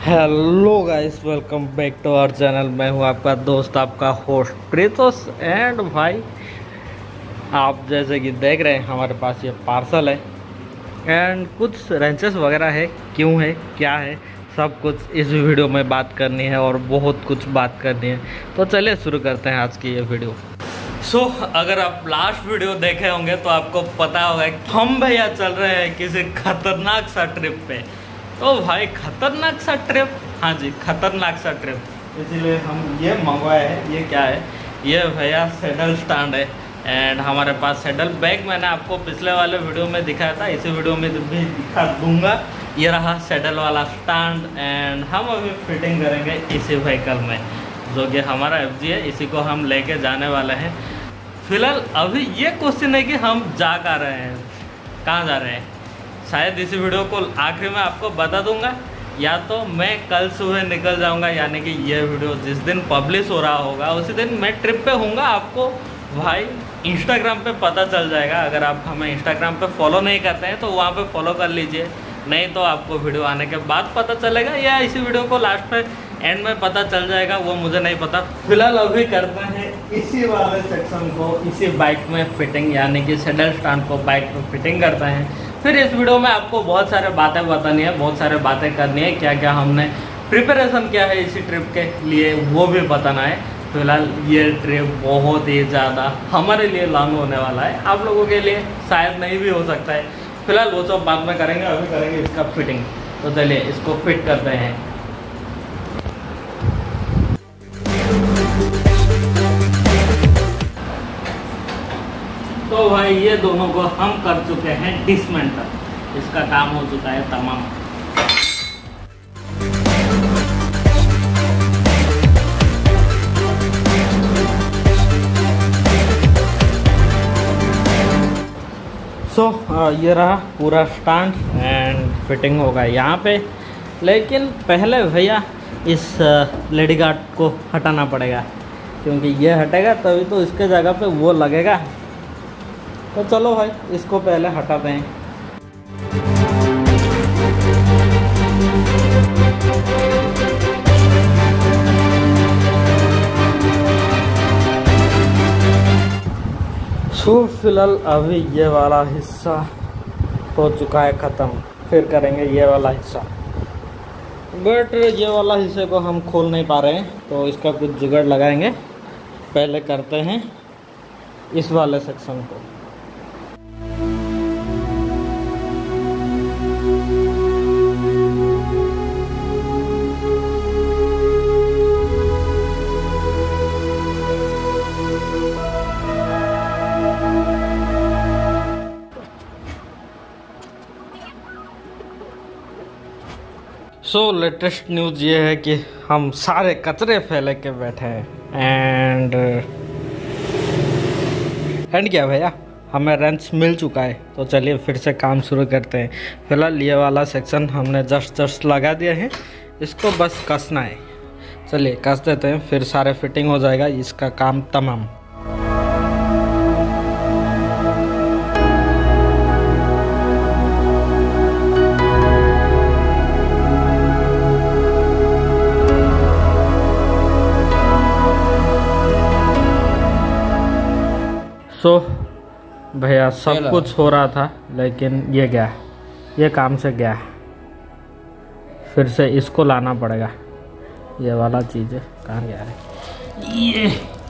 Hello guys, welcome back to our channel. मैं हूं आपका दोस्त, आपका होस्ट प्रीतोष। एंड भाई, आप जैसे कि देख रहे हैं हमारे पास ये पार्सल है एंड कुछ रेंचेस वगैरह है। क्यों है, क्या है, सब कुछ इस वीडियो में बात करनी है और बहुत कुछ बात करनी है। तो चलिए शुरू करते हैं आज की ये वीडियो। अगर आप लास्ट वीडियो देखे होंगे तो आपको पता होगा कि हम भैया चल रहे हैं किसी खतरनाक सा ट्रिप पे। तो भाई खतरनाक सा ट्रिप, हाँ जी खतरनाक सा ट्रिप, इसीलिए हम ये मंगवाए हैं। ये क्या है, ये भैया सैडल स्टैंड है। एंड हमारे पास सैडल बैग मैंने आपको पिछले वाले वीडियो में दिखाया था, इसी वीडियो में भी दिखा दूंगा। ये रहा सैडल वाला स्टैंड एंड हम अभी फिटिंग करेंगे इसी व्हीकल में, जो कि हमारा FG है। इसी को हम लेके जाने वाले हैं। फिलहाल अभी ये क्वेश्चन है कि हम जा कहाँ रहे हैं, कहाँ जा रहे हैं। शायद इसी वीडियो को आखिर में आपको बता दूंगा, या तो मैं कल सुबह निकल जाऊंगा, यानी कि ये वीडियो जिस दिन पब्लिश हो रहा होगा उसी दिन मैं ट्रिप पे होऊंगा। आपको भाई इंस्टाग्राम पे पता चल जाएगा। अगर आप हमें इंस्टाग्राम पे फॉलो नहीं करते हैं तो वहाँ पे फॉलो कर लीजिए, नहीं तो आपको वीडियो आने के बाद पता चलेगा, या इसी वीडियो को लास्ट में एंड में पता चल जाएगा, वो मुझे नहीं पता। फिलहाल अभी करते हैं इसी वाले सेक्शन को इसी बाइक में फिटिंग, यानी कि सैडल स्टैंड को बाइक में फिटिंग करते हैं। फिर इस वीडियो में आपको बहुत सारे बातें बतानी है, बहुत सारे बातें करनी है, क्या क्या हमने प्रिपरेशन किया है इसी ट्रिप के लिए वो भी बताना है। फिलहाल ये ट्रिप बहुत ही ज़्यादा हमारे लिए लॉन्ग होने वाला है, आप लोगों के लिए शायद नहीं भी हो सकता है। फिलहाल वो सब बाद में करेंगे, अभी करेंगे इसका फिटिंग। तो चलिए इसको फिट करते हैं। तो भाई ये दोनों को हम कर चुके हैं डिसमेंटल, इसका काम हो चुका है तमाम। ये रहा पूरा स्टैंड एंड फिटिंग होगा यहाँ पे। लेकिन पहले भैया इस लेडी गार्ड को हटाना पड़ेगा, क्योंकि ये हटेगा तभी तो इसके जगह पे वो लगेगा। तो चलो भाई इसको पहले हटाते हैं। फिलहाल अभी ये वाला हिस्सा हो चुका है ख़त्म, फिर करेंगे ये वाला हिस्सा। बट ये वाला हिस्से को हम खोल नहीं पा रहे हैं, तो इसका कुछ जुगाड़ लगाएंगे। पहले करते हैं इस वाले सेक्शन को। लेटेस्ट न्यूज़ ये है कि हम सारे कचरे फैले के बैठे हैं एंड क्या भैया, हमें रेंच मिल चुका है। तो चलिए फिर से काम शुरू करते हैं। फिलहाल ये वाला सेक्शन हमने जस्ट लगा दिया है, इसको बस कसना है। चलिए कस देते हैं, फिर सारे फिटिंग हो जाएगा, इसका काम तमाम। भैया सब कुछ हो रहा था, लेकिन ये गया, ये काम से गया। फिर से इसको लाना पड़ेगा। ये वाला चीज़ है, कहाँ गया है ये?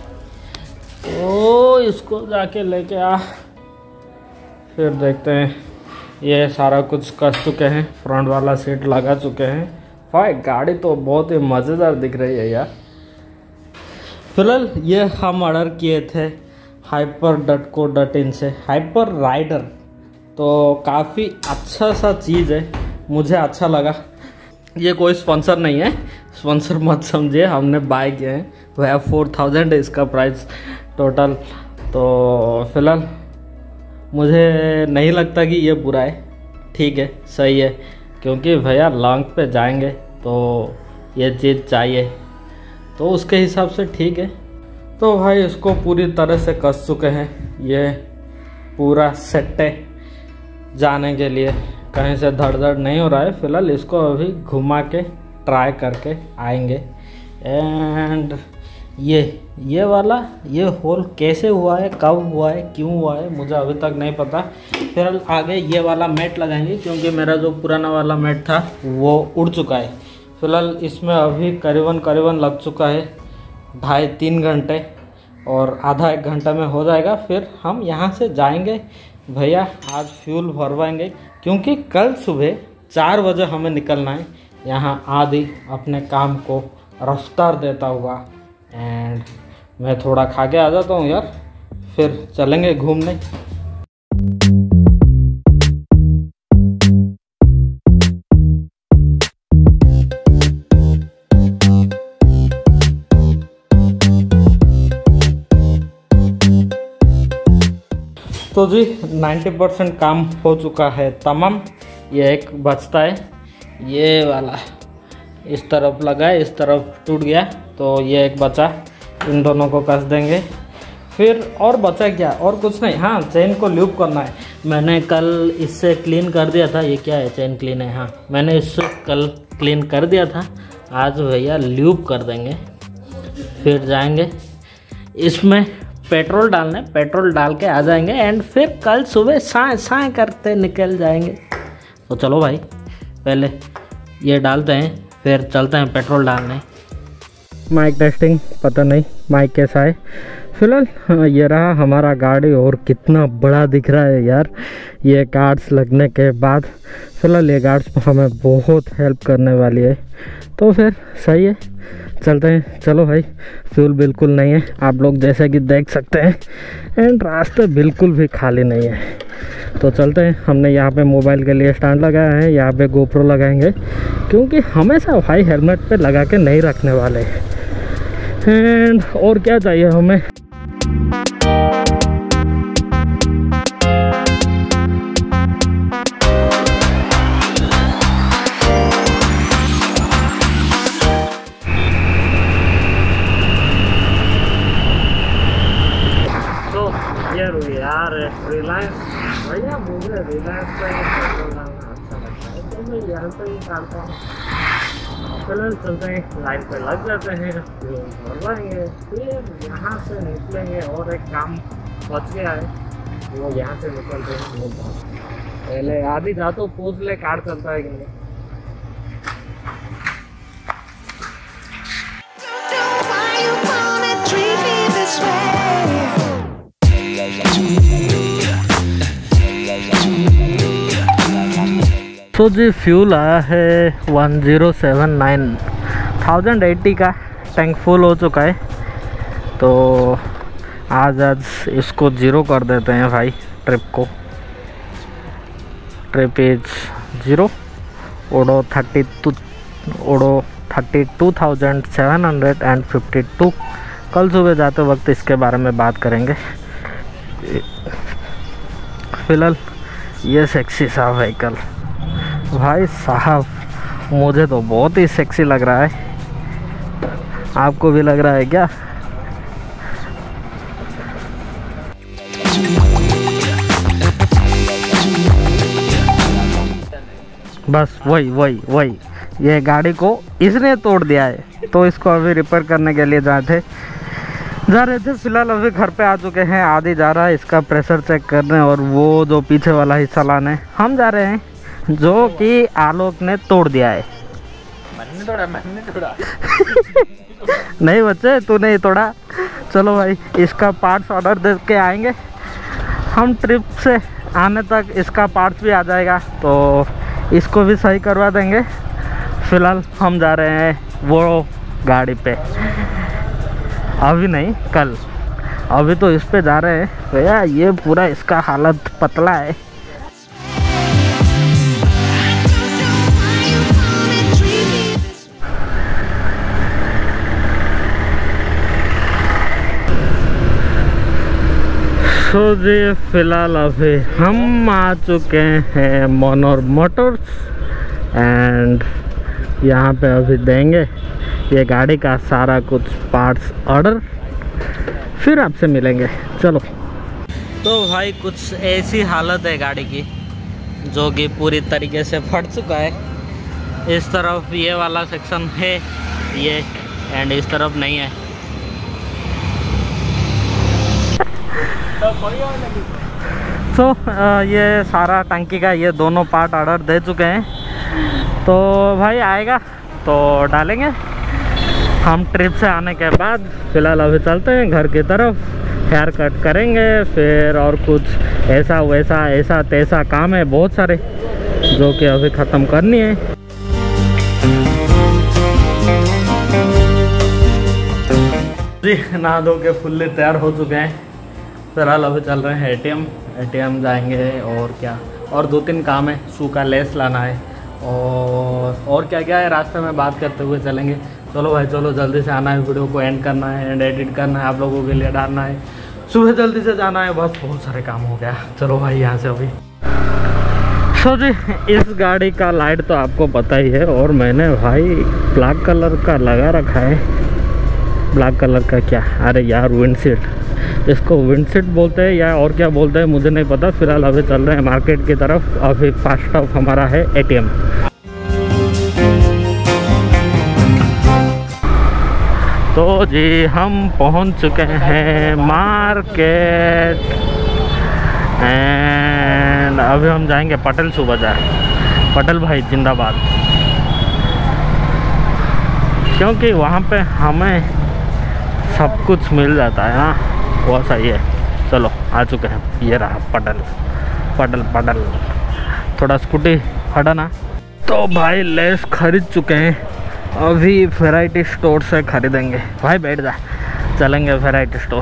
ओ इसको जाके लेके आ। फिर देखते हैं। ये सारा कुछ कर चुके हैं, फ्रंट वाला सीट लगा चुके हैं। भाई गाड़ी तो बहुत ही मज़ेदार दिख रही है यार। फिलहाल ये हम ऑर्डर किए थे hyper.co.in से, हाइपर राइडर। तो काफ़ी अच्छा सा चीज़ है, मुझे अच्छा लगा। ये कोई स्पॉन्सर नहीं है, स्पॉन्सर मत समझिए, हमने बाय किए हैं। वह 4000 है इसका प्राइस टोटल। तो फिलहाल मुझे नहीं लगता कि ये बुरा है, ठीक है, सही है, क्योंकि भैया लॉन्ग पे जाएंगे तो ये चीज़ चाहिए, तो उसके हिसाब से ठीक है। तो भाई इसको पूरी तरह से कस चुके हैं, ये पूरा सेट है जाने के लिए, कहीं से धड़ धड़ नहीं हो रहा है। फिलहाल इसको अभी घुमा के ट्राई करके आएंगे। एंड ये वाला ये होल कैसे हुआ है, कब हुआ है, क्यों हुआ है, मुझे अभी तक नहीं पता। फिर आगे ये वाला मैट लगाएंगे, क्योंकि मेरा जो पुराना वाला मैट था वो उड़ चुका है। फिलहाल इसमें अभी करीबन लग चुका है 2.5-3 घंटे, और आधा 1 घंटा में हो जाएगा। फिर हम यहाँ से जाएंगे। भैया आज फ्यूल भरवाएंगे, क्योंकि कल सुबह 4 बजे हमें निकलना है यहाँ आदि अपने काम को रफ्तार देता हुआ। एंड मैं थोड़ा खा के आ जाता हूँ यार, फिर चलेंगे घूमने। तो जी 90% काम हो चुका है तमाम। ये एक बचता है, ये वाला इस तरफ लगा है, इस तरफ टूट गया, तो ये एक बचा, इन दोनों को कस देंगे। फिर और बचा क्या, और कुछ नहीं। हाँ, चेन को लूप करना है। मैंने कल इससे क्लीन कर दिया था। ये क्या है, चेन क्लीन है। हाँ, मैंने इससे कल क्लीन कर दिया था। आज भैया लूप कर देंगे। फिर जाएंगे इसमें पेट्रोल डालने, पेट्रोल डाल के आ जाएंगे। एंड फिर कल सुबह साए करते निकल जाएंगे। तो चलो भाई, पहले ये डालते हैं, फिर चलते हैं पेट्रोल डालने। माइक टेस्टिंग, पता नहीं माइक कैसा है। फिलहाल ये रहा हमारा गाड़ी, और कितना बड़ा दिख रहा है यार ये गार्ड्स लगने के बाद। फिलहाल ये गार्ड्स हमें बहुत हेल्प करने वाली है, तो फिर सही है, चलते हैं। चलो भाई, फ्यूल बिल्कुल नहीं है, आप लोग जैसे कि देख सकते हैं। एंड रास्ते बिल्कुल भी खाली नहीं है, तो चलते हैं। हमने यहाँ पे मोबाइल के लिए स्टैंड लगाया है, यहाँ पे गोप्रो लगाएंगे, क्योंकि हमेशा भाई हेलमेट पे लगा के नहीं रखने वाले। एंड और क्या चाहिए हमें। यार रिलायंस भैया, मुझे रिलायंस का पेट्रोल डालना अच्छा लगता है, तो मैं यहाँ पे ही डालता हूँ। फिलहाल चलते हैं, लाइन पे लग जाते हैं, भरवाएंगे, फिर यहाँ से निकलेंगे। और एक काम बच गया है, वो यहाँ से निकलते हैं। पहले आदि जा तो पूछ ले कार चलता है कि नहीं। तो जी फ्यूल आया है 1079, 1080 का टैंक फुल हो चुका है। तो आज इसको 0 कर देते हैं भाई। ट्रिप को, ट्रिप इज 0, ओडो 32,752। कल सुबह जाते वक्त इसके बारे में बात करेंगे। फिलहाल ये सेक्सी सा व्हीकल भाई साहब, मुझे तो बहुत ही सेक्सी लग रहा है। आपको भी लग रहा है क्या? बस वही ये गाड़ी को इसने तोड़ दिया है, तो इसको अभी रिपेयर करने के लिए जा रहे थे। फिलहाल अभी घर पे आ चुके हैं। आदि जा रहा है इसका प्रेशर चेक करने, और वो जो पीछे वाला हिस्सा लाने हम जा रहे हैं, जो कि आलोक ने तोड़ दिया है। मैंने तोड़ा नहीं बच्चे, तू नहीं तोड़ा। चलो भाई, इसका पार्ट्स ऑर्डर दे के आएंगे हम। ट्रिप से आने तक इसका पार्ट्स भी आ जाएगा, तो इसको भी सही करवा देंगे। फिलहाल हम जा रहे हैं वो गाड़ी पे, अभी नहीं कल। अभी तो इस पे जा रहे हैं भैया। ये पूरा इसका हालत पतला है। तो जी फिलहाल अभी हम आ चुके हैं मनोर मोटर्स। एंड यहाँ पे अभी देंगे ये गाड़ी का सारा कुछ पार्ट्स ऑर्डर, फिर आपसे मिलेंगे। चलो। तो भाई कुछ ऐसी हालत है गाड़ी की, जो कि पूरी तरीके से फट चुका है। इस तरफ ये वाला सेक्शन है ये, एंड इस तरफ नहीं है। तो ये सारा टंकी का ये दोनों पार्ट ऑर्डर दे चुके हैं, तो भाई आएगा तो डालेंगे हम ट्रिप से आने के बाद। फ़िलहाल अभी चलते हैं घर की तरफ, हेयर कट करेंगे, फिर और कुछ ऐसा वैसा ऐसा तैसा काम है बहुत सारे जो कि अभी ख़त्म करनी है। जी नहा धो के फुल्ली तैयार हो चुके हैं। फिलहाल अभी चल रहे हैं एटीएम जाएंगे और क्या, और 2-3 काम है। शू का लेस लाना है और क्या क्या है रास्ते में बात करते हुए चलेंगे। चलो भाई चलो, जल्दी से आना है, वीडियो को एंड करना है एंड एडिट करना है, आप लोगों के लिए डालना है, सुबह जल्दी से जाना है, बस बहुत सारे काम हो गया। चलो भाई यहाँ से अभी। सो जी इस गाड़ी का लाइट तो आपको पता ही है, और मैंने भाई ब्लैक कलर का लगा रखा है। ब्लैक कलर का क्या, अरे यार विंडशीट, इसको विंडशीट बोलते हैं या और क्या बोलते हैं मुझे नहीं पता। फिलहाल अभी चल रहे हैं मार्केट की तरफ। अभी फर्स्ट स्टॉप हमारा है एटीएम। तो जी हम पहुंच चुके हैं मार्केट, एंड अभी हम जाएंगे पटेल शू बाजार। पटेल भाई जिंदाबाद, क्योंकि वहाँ पे हमें सब कुछ मिल जाता है ना, वो सही है। चलो आ चुके हैं, ये रहा पटेल। थोड़ा स्कूटी हटा ना। तो भाई लेस खरीद चुके हैं, अभी वैरायटी स्टोर से खरीदेंगे। भाई बैठ जा, चलेंगे वैरायटी स्टोर।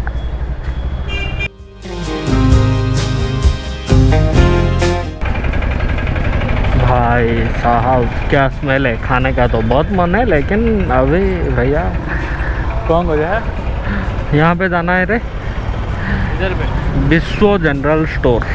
भाई साहब क्या स्मेल है, खाने का तो बहुत मन है, लेकिन अभी भैया कौन हो जाए, यहाँ पे जाना है रे, इधर पे विश्व जनरल स्टोर।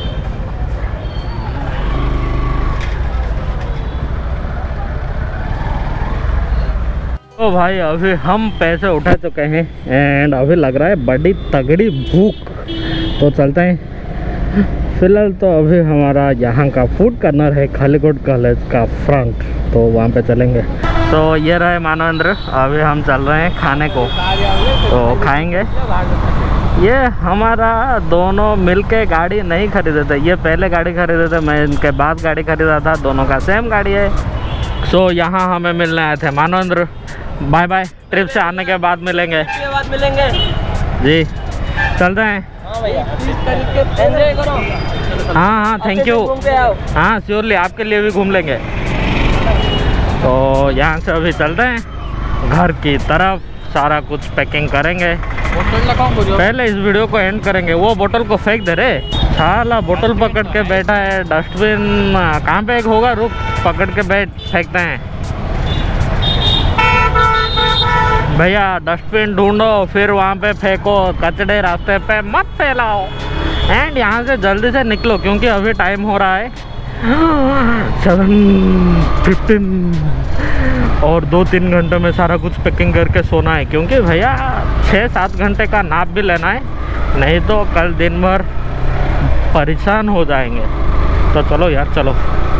तो भाई अभी हम पैसे उठा चुके हैं एंड अभी लग रहा है बड़ी तगड़ी भूख, तो चलते हैं। फिलहाल तो अभी हमारा यहाँ का फूड कॉर्नर है खलीकोट कॉलेज का फ्रंट, तो वहाँ पे चलेंगे। तो ये रहे मानवेंद्र, अभी हम चल रहे हैं खाने को, तो खाएंगे। ये हमारा दोनों मिलके गाड़ी नहीं खरीदे थे, ये पहले गाड़ी खरीदे थे, मैं इनके बाद गाड़ी खरीदा था, दोनों का सेम गाड़ी है। सो यहाँ हमें मिलने आए थे मानवेंद्र। बाय बाय, ट्रिप से आने के बाद मिलेंगे। जी चलते हैं। एंजॉय करो। हाँ थैंक यू। हाँ श्योरली, आपके लिए भी घूम लेंगे। तो यहाँ से अभी चलते हैं घर की तरफ, सारा कुछ पैकिंग करेंगे। पहले इस वीडियो को एंड करेंगे। वो बोतल को फेंक दे रे, साला बोतल पकड़ के बैठा है। डस्टबिन कहाँ पे एक होगा, रुक पकड़ के बैठ, फेंकते हैं। भैया डस्टबिन ढूंढो, फिर वहाँ पे फेंको, कचड़े रास्ते पे मत फैलाओ, एंड यहाँ से जल्दी से निकलो क्योंकि अभी टाइम हो रहा है 7:15 और 2-3 घंटे में सारा कुछ पैकिंग करके सोना है, क्योंकि भैया 6-7 घंटे का नाप भी लेना है, नहीं तो कल दिन भर परेशान हो जाएंगे। तो चलो यार चलो।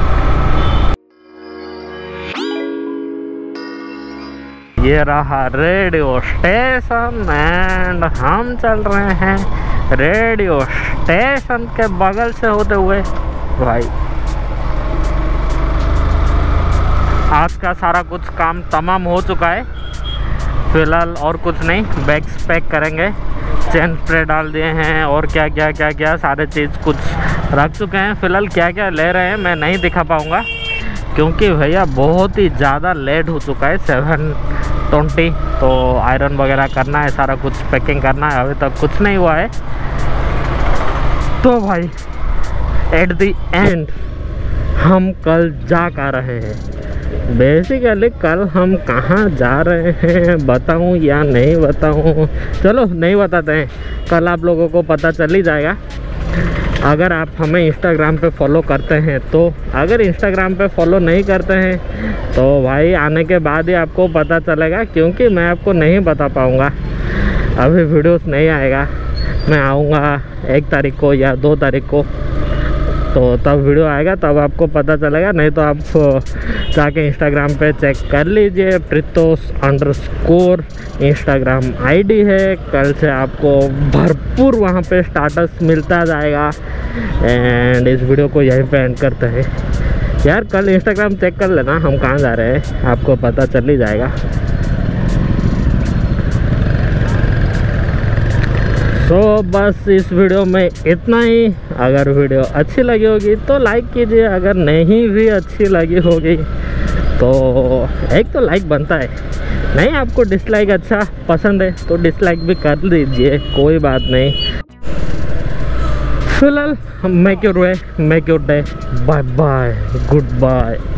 ये रहा रेडियो स्टेशन एंड हम चल रहे हैं रेडियो स्टेशन के बगल से होते हुए। भाई आज का सारा कुछ काम तमाम हो चुका है। फिलहाल और कुछ नहीं, बैग्स पैक करेंगे, चेन स्प्रे डाल दिए हैं और क्या क्या क्या क्या सारे चीज़ कुछ रख चुके हैं। फिलहाल क्या क्या ले रहे हैं मैं नहीं दिखा पाऊँगा क्योंकि भैया बहुत ही ज़्यादा लेट हो चुका है 7:20। तो आयरन वगैरह करना है, सारा कुछ पैकिंग करना है, अभी तक कुछ नहीं हुआ है। तो भाई एट द एंड हम कल जा कर रहे हैं। बेसिकली कल हम कहाँ जा रहे हैं बताऊँ या नहीं बताऊँ, चलो नहीं बताते हैं, कल आप लोगों को पता चल ही जाएगा अगर आप हमें इंस्टाग्राम पे फॉलो करते हैं तो। अगर इंस्टाग्राम पे फॉलो नहीं करते हैं तो भाई आने के बाद ही आपको पता चलेगा, क्योंकि मैं आपको नहीं बता पाऊँगा, अभी वीडियोस नहीं आएगा। मैं आऊँगा 1 तारीख को या 2 तारीख को, तो तब वीडियो आएगा तब आपको पता चलेगा, नहीं तो आप जाके इंस्टाग्राम पे चेक कर लीजिए। प्रीतोष_ इंस्टाग्राम आईडी है। कल से आपको भरपूर वहाँ पे स्टाटस मिलता जाएगा। एंड इस वीडियो को यहीं पे एंड करते हैं यार। कल इंस्टाग्राम चेक कर लेना हम कहाँ जा रहे हैं, आपको पता चल ही जाएगा। बस इस वीडियो में इतना ही। अगर वीडियो अच्छी लगी होगी तो लाइक कीजिए, अगर नहीं भी अच्छी लगी होगी तो एक तो लाइक बनता है, नहीं आपको डिसलाइक अच्छा पसंद है तो डिसलाइक भी कर दीजिए, कोई बात नहीं। फिलहाल make your way, make your day. Bye bye, good bye.